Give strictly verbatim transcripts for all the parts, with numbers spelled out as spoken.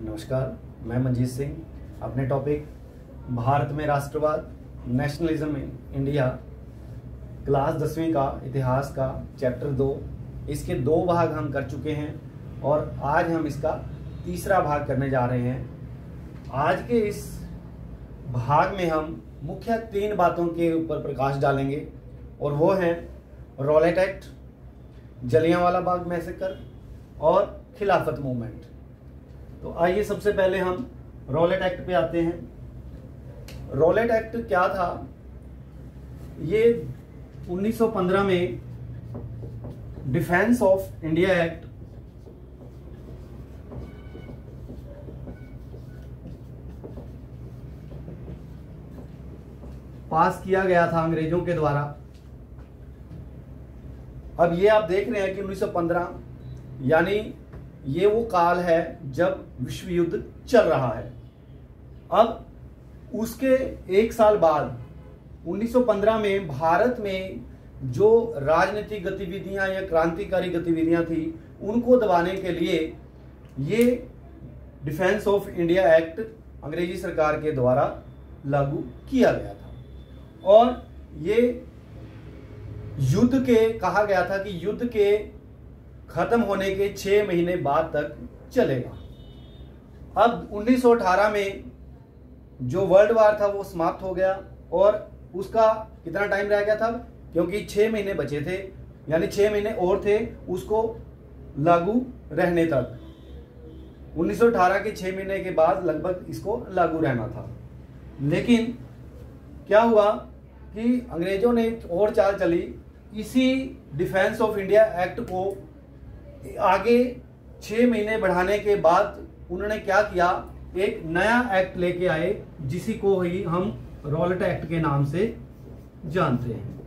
नमस्कार, मैं मंजीत सिंह। अपने टॉपिक भारत में राष्ट्रवाद, नेशनलिज्म इन इंडिया, क्लास दसवीं का इतिहास का चैप्टर दो, इसके दो भाग हम कर चुके हैं और आज हम इसका तीसरा भाग करने जा रहे हैं। आज के इस भाग में हम मुख्य तीन बातों के ऊपर प्रकाश डालेंगे और वो हैं Rowlatt act, Jallianwala Bagh massacre और खिलाफत मूवमेंट। तो आइए सबसे पहले हम रॉलेट एक्ट पे आते हैं। रॉलेट एक्ट क्या था? ये उन्नीस सौ पंद्रह में defence of India act pass किया गया था अंग्रेजों के द्वारा। अब ये आप देख रहे हैं कि उन्नीस सौ पंद्रह यानी ये वो काल है जब विश्व युद्ध चल रहा है। अब उसके एक साल बाद उन्नीस सौ पंद्रह में भारत में जो राजनीतिक गतिविधियां या क्रांतिकारी गतिविधियां थी उनको दबाने के लिए ये डिफेंस ऑफ इंडिया एक्ट अंग्रेजी सरकार के द्वारा लागू किया गया था। और ये युद्ध के कहा गया था कि युद्ध के खत्म होने के छह महीने बाद तक चलेगा। अब उन्नीस सौ अठारह में जो वर्ल्ड वार था वो समाप्त हो गया और उसका कितना टाइम रह गया था, क्योंकि छह महीने बचे थे, यानी छह महीने और थे उसको लागू रहने तक। उन्नीस सौ अठारह के छह महीने के बाद लगभग इसको लागू रहना था। लेकिन क्या हुआ कि अंग्रेजों ने और चाल चली, इसी डिफेंस ऑफ इंडिया एक्ट को आगे छह महीने बढ़ाने के बाद उन्होंने क्या किया, एक नया एक्ट लेके आए जिसी को ही हम रॉलेट एक्ट के नाम से जानते हैं।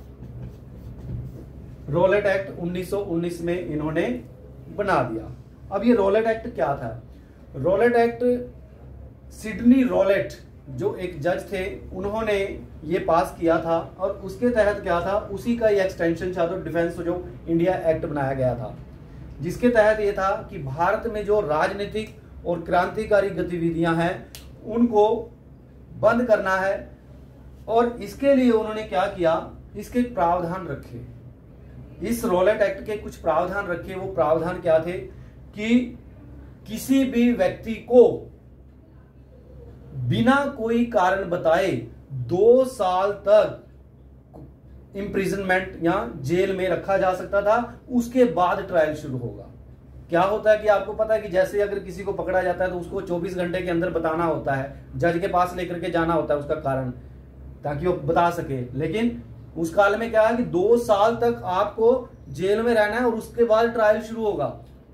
रॉलेट एक्ट उन्नीस सौ उन्नीस में इन्होंने बना दिया। अब ये रॉलेट एक्ट क्या था? रॉलेट एक्ट सिडनी रॉलेट जो एक जज थे उन्होंने ये पास किया था और उसके तहत क्या था, उसी का ये एक्सटेंशन था तो डिफेंस जो इंडिया एक्ट बनाया गया था, जिसके तहत ये था कि भारत में जो राजनीतिक और क्रांतिकारी गतिविधियां हैं उनको बंद करना है। और इसके लिए उन्होंने क्या किया, इसके प्रावधान रखे। इस रॉलेट एक्ट के कुछ प्रावधान रखे। वो प्रावधान क्या थे कि किसी भी व्यक्ति को बिना कोई कारण बताए दो साल तक इम्प्रिजनमेंट या जेल में रखा जा सकता था। उसके बाद ट्रायल शुरू होगा। क्या होता है कि आपको पता है कि जैसे अगर किसी को पकड़ा जाता है तो उसको चौबीस घंटे के अंदर बताना होता है, जज के पास लेकर के जाना होता है उसका कारण, ताकि वो बता सके। लेकिन उस काल में क्या है कि दो साल तक आपको जेल में रहना है और उसके बाद ट्रायल शुरू होगा।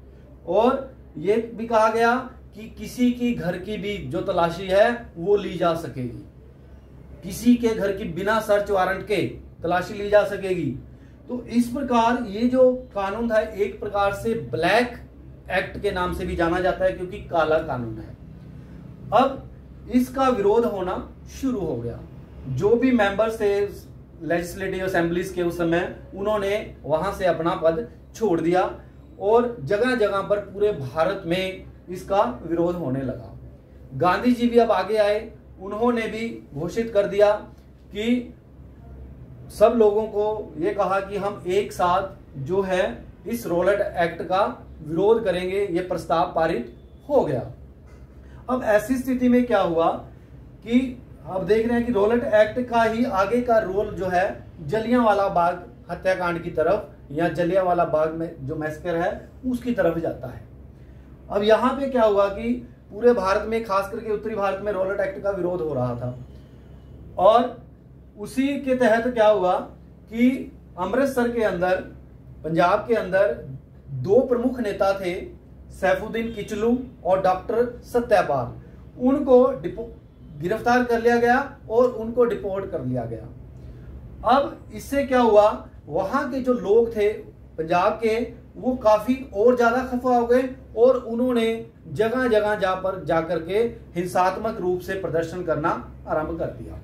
और ये भी कहा गया कि किसी की घर की भी जो तलाशी है वो ली जा सकेगी, किसी के घर की बिना सर्च वारंट के तलाशी ली जा सकेगी। तो इस प्रकार ये जो कानून था एक प्रकार से ब्लैक एक्ट के नाम से भी जाना जाता है, क्योंकि काला कानून है। अब इसका विरोध होना शुरू हो गया। जो भी मेंबर्स थे लेजिस्लेटिव असेंबलीज के उस समय, उन्होंने वहां से अपना पद छोड़ दिया और जगह जगह पर पूरे भारत में इसका विरोध होने लगा। गांधी जी भी अब आगे आए, उन्होंने भी घोषित कर दिया कि सब लोगों को ये कहा कि हम एक साथ जो है इस रॉलेट एक्ट का विरोध करेंगे। ये प्रस्ताव पारित हो गया। अब ऐसी स्थिति में क्या हुआ कि अब देख रहे हैं कि रॉलेट एक्ट का ही आगे का रोल जो है जलियांवाला बाग हत्याकांड की तरफ या जलियांवाला बाग में जो मैसेकर है उसकी तरफ जाता है। अब यहां पे क्या हुआ कि पूरे भारत में, खास करके उत्तरी भारत में रॉलेट एक्ट का विरोध हो रहा था। और उसी के तहत क्या हुआ कि अमृतसर के अंदर, पंजाब के अंदर दो प्रमुख नेता थे, सैफुद्दीन किचलू और डॉक्टर सत्यापाल। उनको गिरफ्तार कर लिया गया और उनको डिपोर्ट कर लिया गया। अब इससे क्या हुआ, वहां के जो लोग थे पंजाब के, वो काफी और ज्यादा खफा हो गए और उन्होंने जगह जगह जा पर जाकर के हिंसात्मक रूप से प्रदर्शन करना आरंभ कर दिया।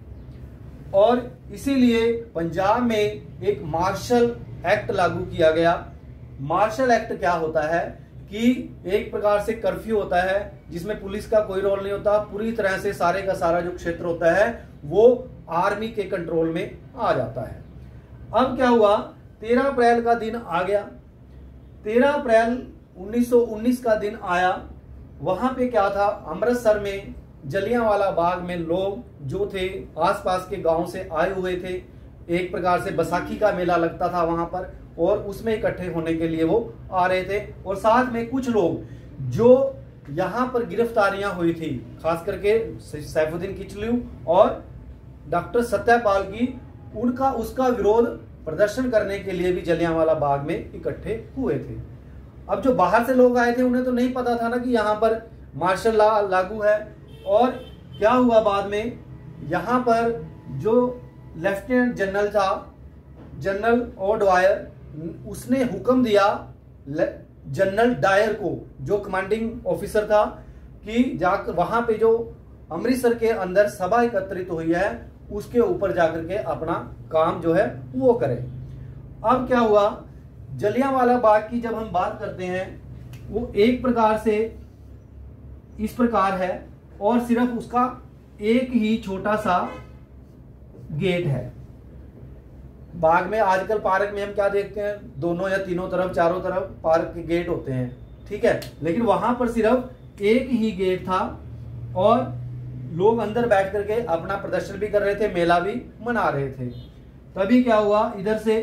और इसीलिए पंजाब में एक मार्शल एक्ट लागू किया गया। मार्शल एक्ट क्या होता है कि एक प्रकार से कर्फ्यू होता है जिसमें पुलिस का कोई रोल नहीं होता, पूरी तरह से सारे का सारा जो क्षेत्र होता है वो आर्मी के कंट्रोल में आ जाता है। अब क्या हुआ, तेरह अप्रैल का दिन आ गया। तेरह अप्रैल उन्नीस सौ उन्नीस का दिन आया। वहां पे क्या था, अमृतसर में जलियांवाला बाग में लोग जो थे आसपास के गांव से आए हुए थे, एक प्रकार से बैसाखी का मेला लगता था वहां पर, और उसमें इकट्ठे होने के लिए वो आ रहे थे। और साथ में कुछ लोग जो यहाँ पर गिरफ्तारियां हुई थी, खास करके सैफुद्दीन किचलू और डॉक्टर सत्यपाल की, उनका उसका विरोध प्रदर्शन करने के लिए भी जलियांवाला बाग में इकट्ठे हुए थे। अब जो बाहर से लोग आए थे उन्हें तो नहीं पता था ना कि यहाँ पर मार्शल लॉ लागू है। और क्या हुआ बाद में, यहाँ पर जो लेफ्टिनेंट जनरल था, जनरल ओडवायर, उसने हुक्म दिया जनरल डायर को, जो कमांडिंग ऑफिसर था, कि जाकर वहां पे जो अमृतसर के अंदर सभा एकत्रित हुई है उसके ऊपर जाकर के अपना काम जो है वो करे। अब क्या हुआ, जलियांवाला बाग की जब हम बात करते हैं वो एक प्रकार से इस प्रकार है और सिर्फ उसका एक ही छोटा सा गेट है। बाग में आजकल पार्क में हम क्या देखते हैं, दोनों या तीनों तरफ चारों तरफ पार्क के गेट होते हैं, ठीक है, लेकिन वहां पर सिर्फ एक ही गेट था और लोग अंदर बैठ करके अपना प्रदर्शन भी कर रहे थे, मेला भी मना रहे थे। तभी क्या हुआ, इधर से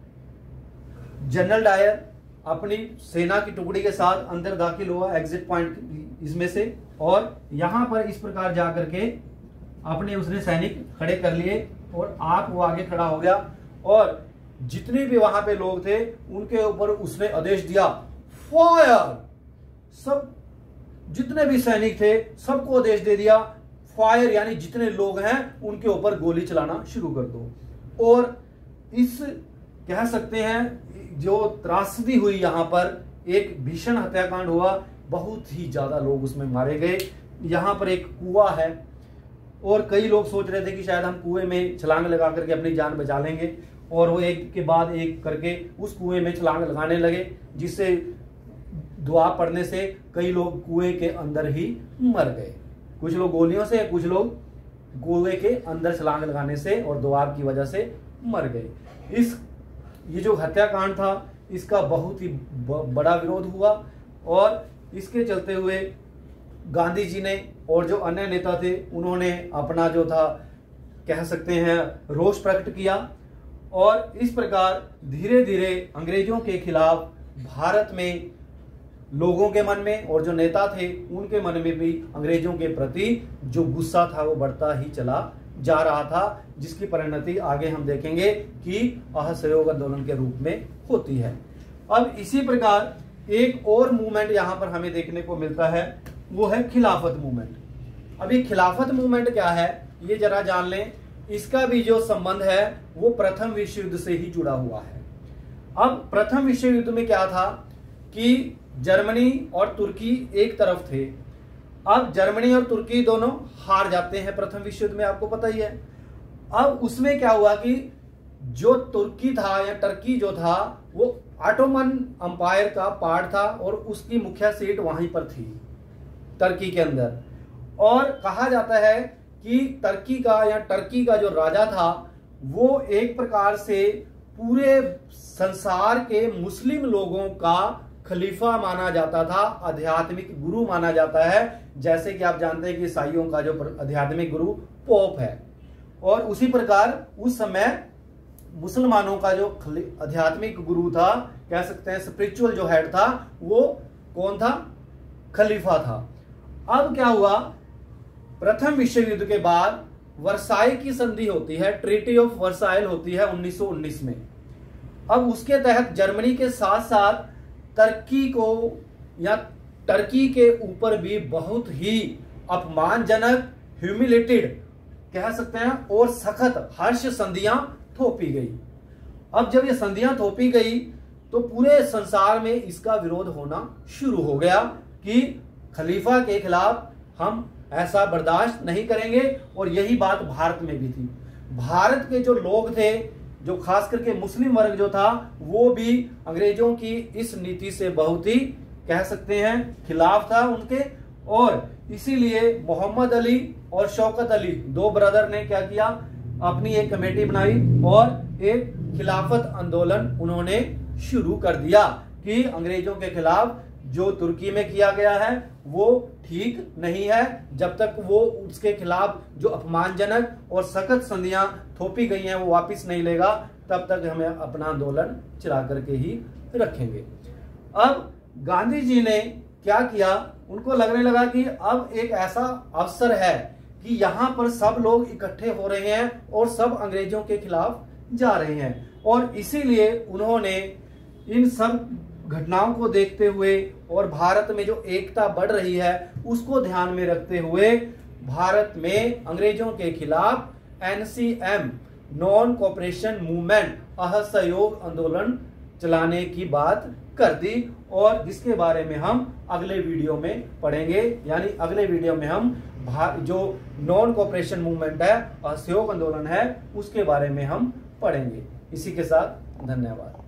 जनरल डायर अपनी सेना की टुकड़ी के साथ अंदर दाखिल हुआ एग्जिट पॉइंट इसमें से, और यहां पर इस प्रकार जाकर के अपने उसने सैनिक खड़े कर लिए और आप वो आगे खड़ा हो गया, और जितने भी वहां पे लोग थे उनके ऊपर उसने आदेश दिया फायर। सब जितने भी सैनिक थे सबको आदेश दे दिया फायर, यानी जितने लोग हैं उनके ऊपर गोली चलाना शुरू कर दो। और इस कह सकते हैं जो त्रासदी हुई, यहां पर एक भीषण हत्याकांड हुआ, बहुत ही ज्यादा लोग उसमें मारे गए। यहां पर एक कुआं है और कई लोग सोच रहे थे कि शायद हम कुएं में छलांग लगा करके अपनी जान बचा लेंगे, और वो एक के बाद एक करके उस कुएं में छलांग लगाने लगे, जिससे दुआ पड़ने से कई लोग कुएं के अंदर ही मर गए। कुछ लोग गोलियों से, कुछ लोग कुएं के अंदर छलांग लगाने से और दुआ की वजह से मर गए। इस ये जो हत्याकांड था इसका बहुत ही बड़ा विरोध हुआ, और इसके चलते हुए गांधी जी ने और जो अन्य नेता थे उन्होंने अपना जो था कह सकते हैं रोष प्रकट किया, और इस प्रकार धीरे धीरे अंग्रेजों के खिलाफ भारत में लोगों के मन में और जो नेता थे उनके मन में भी अंग्रेजों के प्रति जो गुस्सा था वो बढ़ता ही चला जा रहा था, जिसकी परिणति आगे हम देखेंगे कि असहयोग आंदोलन के रूप में होती है। अब इसी प्रकार एक और मूवमेंट यहां पर हमें देखने को मिलता है, वो है खिलाफत मूवमेंट। अभी खिलाफत मूवमेंट क्या है ये जरा जान लें। इसका भी जो संबंध है वो प्रथम विश्व युद्ध से ही जुड़ा हुआ है। अब प्रथम विश्व युद्ध में क्या था कि जर्मनी और तुर्की एक तरफ थे। अब जर्मनी और तुर्की दोनों हार जाते हैं प्रथम विश्व युद्ध में, आपको पता ही है। अब उसमें क्या हुआ कि जो तुर्की था या टर्की जो था वो ऑटोमन अंपायर का पार्ट था और उसकी मुख्य सीट वहीं पर थी टर्की के अंदर। और कहा जाता है कि टर्की का या टर्की का जो राजा था वो एक प्रकार से पूरे संसार के मुस्लिम लोगों का खलीफा माना जाता था, आध्यात्मिक गुरु माना जाता है। जैसे कि आप जानते हैं कि ईसाइयों का जो आध्यात्मिक गुरु पोप है, और उसी प्रकार उस समय मुसलमानों का जो आध्यात्मिक गुरु था, कह सकते हैं स्पिरिचुअल जो हेड था, वो कौन था? खलीफा था। अब क्या हुआ, प्रथम विश्व युद्ध के बाद वर्साई की संधि होती है, ट्रीटी ऑफ वर्साइल होती है उन्नीस सौ उन्नीस में। अब उसके तहत जर्मनी के साथ साथ तुर्की को या टर्की के ऊपर भी बहुत ही अपमानजनक, ह्यूमिलेटेड कह सकते हैं और सख्त हर्ष संधियां थोपी गई। अब जब ये संधियां थोपी गई तो पूरे संसार में इसका विरोध होना शुरू हो गया कि खलीफा के खिलाफ हम ऐसा बर्दाश्त नहीं करेंगे। और यही बात भारत में भी थी। भारत के जो लोग थे, जो खास करके मुस्लिम वर्ग जो था, वो भी अंग्रेजों की इस नीति से बहुत ही कह सकते हैं खिलाफ था उनके, और इसीलिए मोहम्मद अली और शौकत अली दो ब्रदर ने क्या किया, अपनी एक कमेटी बनाई और एक खिलाफत आंदोलन उन्होंने शुरू कर दिया कि अंग्रेजों के खिलाफ जो तुर्की में किया गया है वो ठीक नहीं है। जब तक वो उसके खिलाफ जो अपमानजनक और सख्त संधियां थोपी गई हैं वो वापस नहीं लेगा, तब तक हमें अपना आंदोलन चला करके ही रखेंगे। अब गांधी जी ने क्या किया, उनको लगने लगा कि अब एक ऐसा अवसर है कि यहां पर सब लोग इकट्ठे हो रहे हैं और सब अंग्रेजों के खिलाफ जा रहे हैं, और इसीलिए उन्होंने इन सब घटनाओं को देखते हुए और भारत में जो एकता बढ़ रही है उसको ध्यान में रखते हुए भारत में अंग्रेजों के खिलाफ N C M non cooperation movement असहयोग आंदोलन चलाने की बात कर दी, और जिसके बारे में हम अगले वीडियो में पढ़ेंगे। यानी अगले वीडियो में हम जो नॉन कोऑपरेशन मूवमेंट है, असहयोग आंदोलन है, उसके बारे में हम पढ़ेंगे। इसी के साथ धन्यवाद।